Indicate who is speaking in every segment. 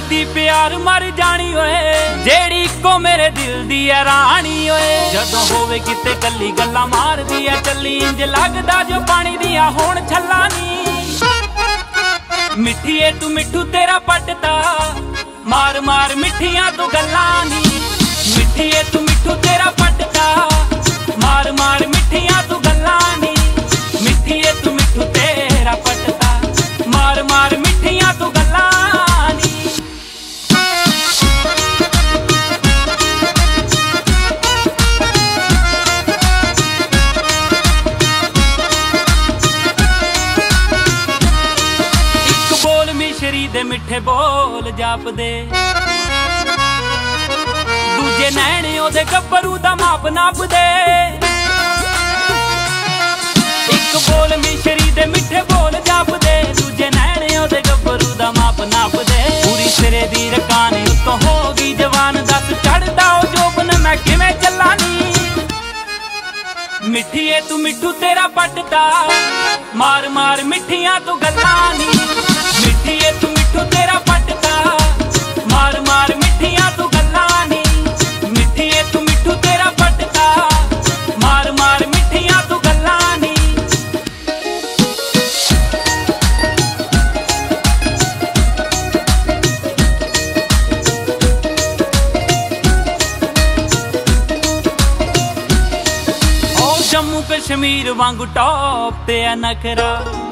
Speaker 1: करदी प्यार मर जानी ओए जेड़ी को मेरे दिल दी है रानी ओए। जदों होवे किते कल्ली गल्ला मारदी है चली इंज लगदा जो पानी दिया होण छल्ला नी। मिठी ए तू मिठू तेरा पटता मार मार मिठियां तू गल्लां नी। मिठी ए तू मिठू तेरा पटता मार मार मिठियां तू गल्लां नी। मिठी ए तू मिठू तेरा पटता मार मार मिठियां तू गल्लां नी। इक बोल मिश्री दे मिठे बोल जापदे दूजे नैने ओदे गब्बरू दा माप नाप दे। इक बोल मिश्री दे मिठे बोल जाप दे दूजे नैने ओदे गब्बरू दा माप नाप दे। पूरी सिरे दी रकानी उत्तों हो गई जवान दस चढ़दा ओ जोबन मैं किवें चल्ला नी। मिठी ए तू मिठू तेरा पटता मार मार मिठियां तू गल्लां नी। मिठी ए तू मिठू तेरा पटता मार मार मिठियां तू गल्लां नी। मिठी ए तू मिठू तेरा पटता मार मार मिठियां तू गल्लां नी। ओ जम्मू कश्मीर वांगू टॉप ते है नखरा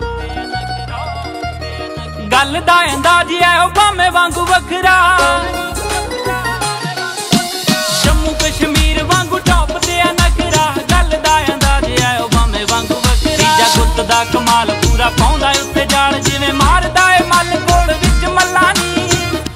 Speaker 1: गल दा अंदाज है ओ भावे वांगू वखरा। जम्मू कश्मीर वांगू टॉप ते है नखरा गल दा अंदाज है ओ भावे वांगू वखरा। तीजा गुत्त दा कमाल पूरा पाउंदा उत्ते जाल जिवें मारदा ए मल कोल विच मल्ला नी।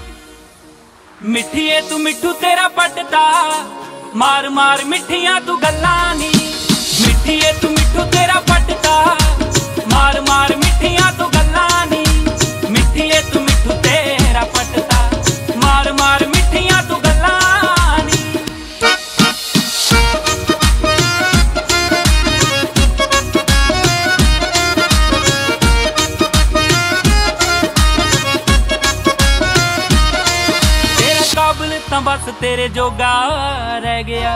Speaker 1: मिठी ए तू मिठू तेरा पटता मार मार मिठियां तू गल्लां नी। मिठी ए तू मिठू तेरा पटता मार मार मिठियां तू गल्लां नी। मिठी ए तू मिठू तेरा पटता मार मार मिठियां तू गल्लां नी। तेरा काबिल तां बस तेरे जोगा रह गया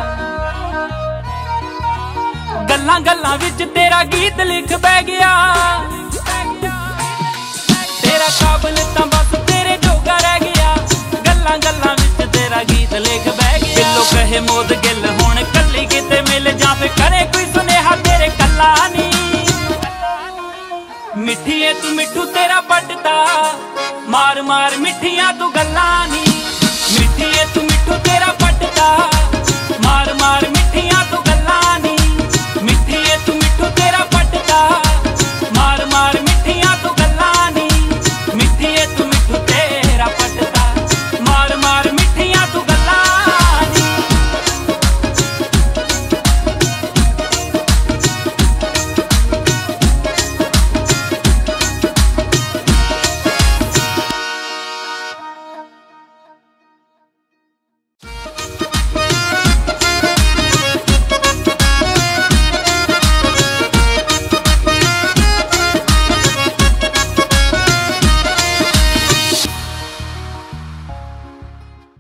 Speaker 1: गल्लां गल्लां विच तेरा गीत लिख बह गया। तेरा काबिल तां बस तेरे जोगा रह गया गल्लां गल्लां विच तेरा गीत लिख बह गया। बिल्लो कहे मोद गिल हुण कल्ली किते मिल जां फिर करे कोई सुनेहा तेरे कल्ला नी। मिठी ए तू मिठू तेरा पटता मार मार मिठियां तू गल्लां